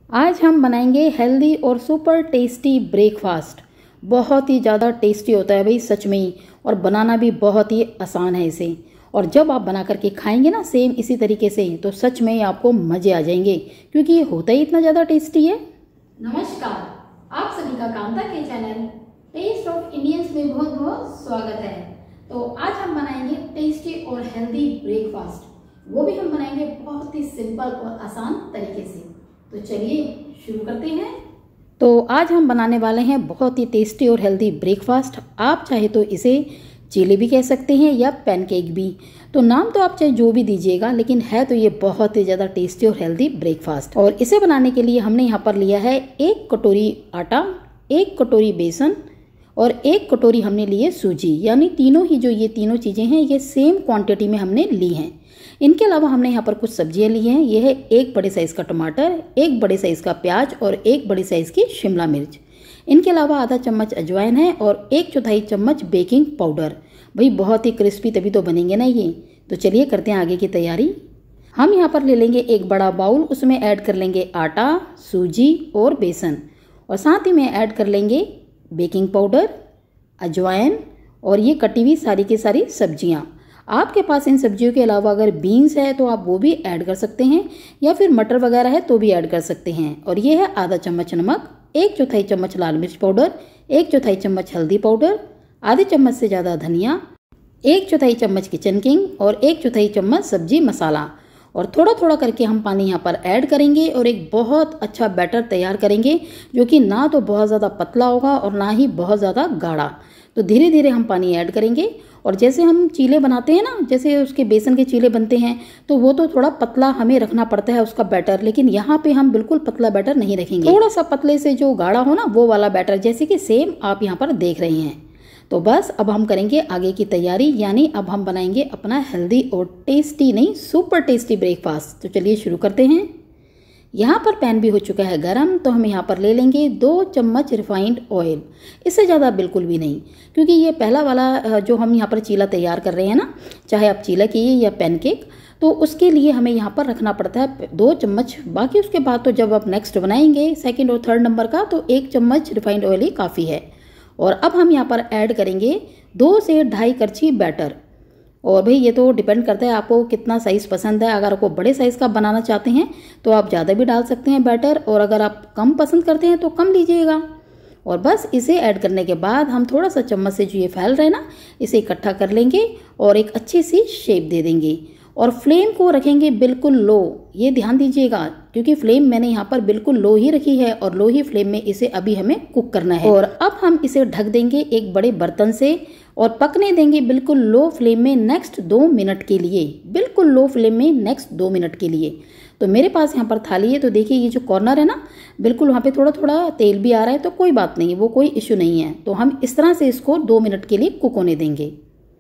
आज हम बनाएंगे हेल्दी और सुपर टेस्टी ब्रेकफास्ट। बहुत ही ज़्यादा टेस्टी होता है भाई, सच में ही, और बनाना भी बहुत ही आसान है इसे। और जब आप बना करके खाएंगे ना सेम इसी तरीके से, तो सच में आपको मज़े आ जाएंगे, क्योंकि ये होता ही इतना ज़्यादा टेस्टी है। नमस्कार, आप सभी का कांता के चैनल टेस्ट ऑफ इंडियंस में बहुत बहुत स्वागत है। तो आज हम बनाएंगे टेस्टी और हेल्दी ब्रेकफास्ट, वो भी हम बनाएंगे बहुत ही सिंपल और आसान तरीके से। तो चलिए शुरू करते हैं। तो आज हम बनाने वाले हैं बहुत ही टेस्टी और हेल्दी ब्रेकफास्ट। आप चाहे तो इसे चीले भी कह सकते हैं या पैनकेक भी, तो नाम तो आप चाहे जो भी दीजिएगा, लेकिन है तो ये बहुत ही ज़्यादा टेस्टी और हेल्दी ब्रेकफास्ट। और इसे बनाने के लिए हमने यहाँ पर लिया है 1 कटोरी आटा, 1 कटोरी बेसन और 1 कटोरी हमने लिए सूजी, यानी तीनों ही जो ये तीनों चीज़ें हैं ये सेम क्वांटिटी में हमने ली हैं। इनके अलावा हमने यहाँ पर कुछ सब्जियाँ ली हैं। ये है 1 बड़े साइज़ का टमाटर, 1 बड़े साइज़ का प्याज और 1 बड़ी साइज़ की शिमला मिर्च। इनके अलावा आधा चम्मच अजवाइन है और 1/4 चम्मच बेकिंग पाउडर। भाई बहुत ही क्रिस्पी तभी तो बनेंगे ना ये। तो चलिए करते हैं आगे की तैयारी। हम यहाँ पर ले लेंगे एक बड़ा बाउल, उसमें ऐड कर लेंगे आटा, सूजी और बेसन, और साथ ही में ऐड कर लेंगे बेकिंग पाउडर, अजवाइन और ये कटी हुई सारी की सारी सब्जियाँ। आपके पास इन सब्जियों के अलावा अगर बीन्स है तो आप वो भी ऐड कर सकते हैं, या फिर मटर वगैरह है तो भी ऐड कर सकते हैं। और ये है आधा चम्मच नमक, 1/4 चम्मच लाल मिर्च पाउडर, 1/4 चम्मच हल्दी पाउडर, आधे चम्मच से ज़्यादा धनिया, 1/4 चम्मच किचन किंग और 1/4 चम्मच सब्जी मसाला। और थोड़ा थोड़ा करके हम पानी यहाँ पर ऐड करेंगे और एक बहुत अच्छा बैटर तैयार करेंगे, जो कि ना तो बहुत ज़्यादा पतला होगा और ना ही बहुत ज़्यादा गाढ़ा। तो धीरे धीरे हम पानी ऐड करेंगे। और जैसे हम चीले बनाते हैं ना, जैसे उसके बेसन के चीले बनते हैं, तो वो तो थोड़ा पतला हमें रखना पड़ता है उसका बैटर, लेकिन यहाँ पे हम बिल्कुल पतला बैटर नहीं रखेंगे। थोड़ा सा पतले से जो गाढ़ा हो ना वो वाला बैटर, जैसे कि सेम आप यहाँ पर देख रहे हैं। तो बस अब हम करेंगे आगे की तैयारी, यानी अब हम बनाएंगे अपना हेल्दी और टेस्टी नहीं सुपर टेस्टी ब्रेकफास्ट। तो चलिए शुरू करते हैं। यहाँ पर पैन भी हो चुका है गरम, तो हम यहाँ पर ले लेंगे 2 चम्मच रिफाइंड ऑयल। इससे ज़्यादा बिल्कुल भी नहीं, क्योंकि ये पहला वाला जो हम यहाँ पर चीला तैयार कर रहे हैं ना, चाहे आप चीला कीजिए या पैनकेक, तो उसके लिए हमें यहाँ पर रखना पड़ता है 2 चम्मच। बाकी उसके बाद तो जब आप नेक्स्ट बनाएंगे 2nd और 3rd नंबर का, तो 1 चम्मच रिफाइंड ऑयल ही काफ़ी है। और अब हम यहाँ पर ऐड करेंगे 2 से 2.5 करछी बैटर। और भाई ये तो डिपेंड करता है आपको कितना साइज़ पसंद है। अगर आपको बड़े साइज़ का बनाना चाहते हैं तो आप ज़्यादा भी डाल सकते हैं बैटर, और अगर आप कम पसंद करते हैं तो कम लीजिएगा। और बस इसे ऐड करने के बाद हम थोड़ा सा चम्मच से जो ये फैल रहा है ना, इसे इकट्ठा कर लेंगे और एक अच्छी सी शेप दे देंगे। और फ्लेम को रखेंगे बिल्कुल लो, ये ध्यान दीजिएगा, क्योंकि फ्लेम मैंने यहाँ पर बिल्कुल लो ही रखी है और लो ही फ्लेम में इसे अभी हमें कुक करना है। और अब हम इसे ढक देंगे एक बड़े बर्तन से और पकने देंगे बिल्कुल लो फ्लेम में नेक्स्ट 2 मिनट के लिए। बिल्कुल लो फ्लेम में नेक्स्ट 2 मिनट के लिए। तो मेरे पास यहाँ पर थाली है, तो देखिए ये जो कॉर्नर है ना, बिल्कुल वहाँ पे थोड़ा थोड़ा तेल भी आ रहा है, तो कोई बात नहीं, वो कोई इश्यू नहीं है। तो हम इस तरह से इसको 2 मिनट के लिए कुक होने देंगे।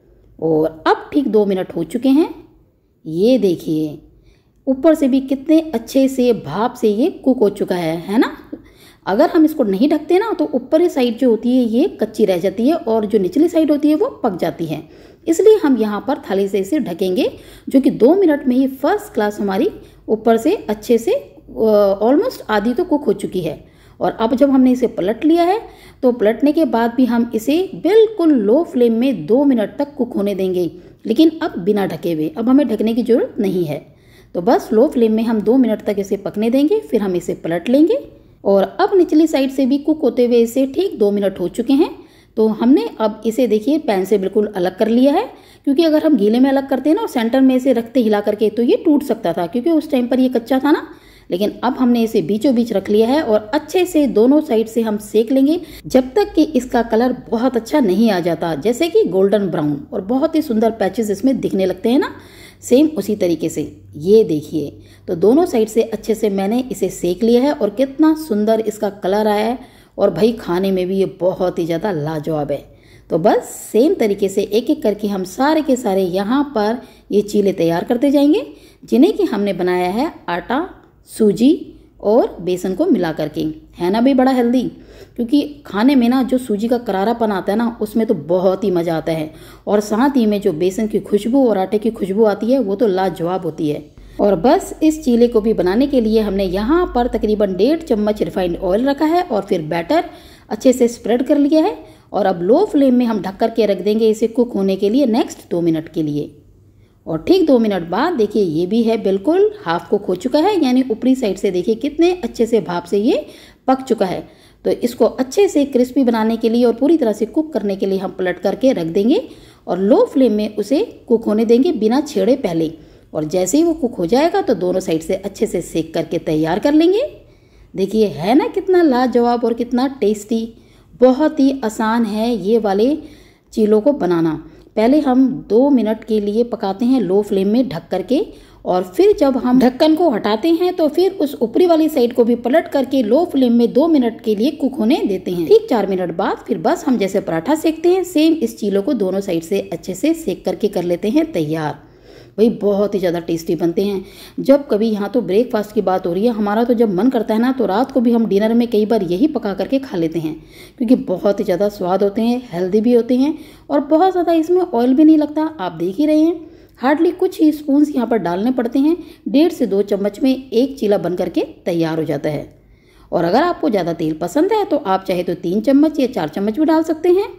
और अब ठीक 2 मिनट हो चुके हैं। ये देखिए ऊपर से भी कितने अच्छे से भाप से ये कुक हो चुका है ना। अगर हम इसको नहीं ढकते ना, तो ऊपर साइड जो होती है ये कच्ची रह जाती है और जो निचली साइड होती है वो पक जाती है। इसलिए हम यहाँ पर थाली से इसे ढकेंगे, जो कि 2 मिनट में ही फर्स्ट क्लास हमारी ऊपर से अच्छे से ऑलमोस्ट आधी तो कुक हो चुकी है। और अब जब हमने इसे पलट लिया है, तो पलटने के बाद भी हम इसे बिल्कुल लो फ्लेम में 2 मिनट तक कुक होने देंगे, लेकिन अब बिना ढके हुए। अब हमें ढकने की जरूरत नहीं है। तो बस लो फ्लेम में हम 2 मिनट तक इसे पकने देंगे, फिर हम इसे पलट लेंगे। और अब निचली साइड से भी कुक होते हुए इसे ठीक 2 मिनट हो चुके हैं। तो हमने अब इसे देखिए पैन से बिल्कुल अलग कर लिया है, क्योंकि अगर हम गीले में अलग करते हैं ना और सेंटर में इसे रखते हिला करके, तो ये टूट सकता था, क्योंकि उस टाइम पर ये कच्चा था ना। लेकिन अब हमने इसे बीचों बीच रख लिया है और अच्छे से दोनों साइड से हम सेक लेंगे, जब तक कि इसका कलर बहुत अच्छा नहीं आ जाता, जैसे कि गोल्डन ब्राउन, और बहुत ही सुंदर पैचेस इसमें दिखने लगते हैं ना, सेम उसी तरीके से। ये देखिए, तो दोनों साइड से अच्छे से मैंने इसे सेक लिया है और कितना सुंदर इसका कलर आया है। और भाई खाने में भी ये बहुत ही ज़्यादा लाजवाब है। तो बस सेम तरीके से एक एक करके हम सारे के सारे यहाँ पर ये चीले तैयार करते जाएंगे, जिन्हें कि हमने बनाया है आटा, सूजी और बेसन को मिला करके। है ना भाई बड़ा हेल्दी, क्योंकि खाने में ना जो सूजी का करारापन आता है ना, उसमें तो बहुत ही मज़ा आता है। और साथ ही में जो बेसन की खुशबू और आटे की खुशबू आती है, वो तो लाजवाब होती है। और बस इस चीले को भी बनाने के लिए हमने यहाँ पर तकरीबन 1.5 चम्मच रिफाइंड ऑयल रखा है और फिर बैटर अच्छे से स्प्रेड कर लिया है। और अब लो फ्लेम में हम ढक कर के रख देंगे इसे कुक होने के लिए नेक्स्ट 2 मिनट के लिए। और ठीक 2 मिनट बाद देखिए ये भी है बिल्कुल हाफ कुक हो चुका है, यानी ऊपरी साइड से देखिए कितने अच्छे से भाप से ये पक चुका है। तो इसको अच्छे से क्रिस्पी बनाने के लिए और पूरी तरह से कुक करने के लिए हम पलट करके रख देंगे और लो फ्लेम में उसे कुक होने देंगे बिना छेड़े पहले। और जैसे ही वो कुक हो जाएगा तो दोनों साइड से अच्छे से सेक करके तैयार कर लेंगे। देखिए है ना कितना लाजवाब और कितना टेस्टी। बहुत ही आसान है ये वाले चीलों को बनाना। पहले हम 2 मिनट के लिए पकाते हैं लो फ्लेम में ढक करके, और फिर जब हम ढक्कन को हटाते हैं तो फिर उस ऊपरी वाली साइड को भी पलट करके लो फ्लेम में 2 मिनट के लिए कुक होने देते हैं। ठीक 4 मिनट बाद फिर बस हम जैसे पराठा सेकते हैं सेम इस चीलों को दोनों साइड से अच्छे से सेक करके कर लेते हैं तैयार। भाई बहुत ही ज़्यादा टेस्टी बनते हैं। जब कभी यहाँ तो ब्रेकफास्ट की बात हो रही है, हमारा तो जब मन करता है ना तो रात को भी हम डिनर में कई बार यही पका करके खा लेते हैं, क्योंकि बहुत ही ज़्यादा स्वाद होते हैं, हेल्दी भी होते हैं और बहुत ज़्यादा इसमें ऑयल भी नहीं लगता। आप देख ही रहे हैं, हार्डली कुछ ही स्पून्स यहाँ पर डालने पड़ते हैं। 1.5 से 2 चम्मच में एक चीला बन करके तैयार हो जाता है। और अगर आपको ज़्यादा तेल पसंद है तो आप चाहे तो 3 चम्मच या 4 चम्मच भी डाल सकते हैं।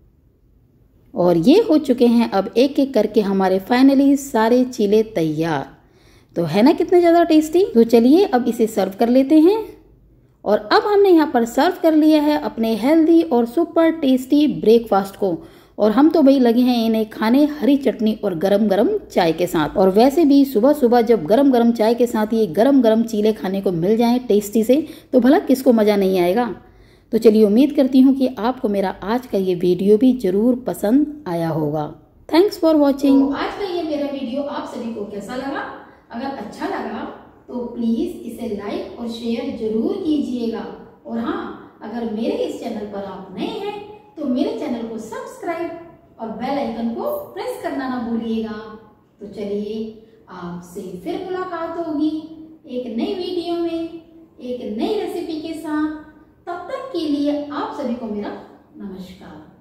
और ये हो चुके हैं अब एक एक करके हमारे फाइनली सारे चीले तैयार। तो है ना कितने ज़्यादा टेस्टी। तो चलिए अब इसे सर्व कर लेते हैं। और अब हमने यहाँ पर सर्व कर लिया है अपने हेल्दी और सुपर टेस्टी ब्रेकफास्ट को। और हम तो भाई लगे हैं इन्हें खाने हरी चटनी और गरम गरम चाय के साथ। और वैसे भी सुबह सुबह जब गरम गरम चाय के साथ ये गरम गरम चीले खाने को मिल जाएं टेस्टी से, तो भला किसको मज़ा नहीं आएगा। तो चलिए उम्मीद करती हूँ कि आपको मेरा आज का ये वीडियो भी जरूर पसंद आया होगा। Thanks for watching. तो आज का ये मेरा वीडियो आप सभी को कैसा लगा? अगर अच्छा लगा तो प्लीज इसे लाइक और शेयर जरूर कीजिएगा। और हाँ, अगर मेरे इस चैनल पर आप नए हैं तो मेरे चैनल को सब्सक्राइब और बेल आइकन को प्रेस करना ना भूलिएगा। तो चलिए आपसे फिर मुलाकात होगी एक नई वीडियो में एक नई रेसिपी के साथ। तब तक के लिए आप सभी को मेरा नमस्कार।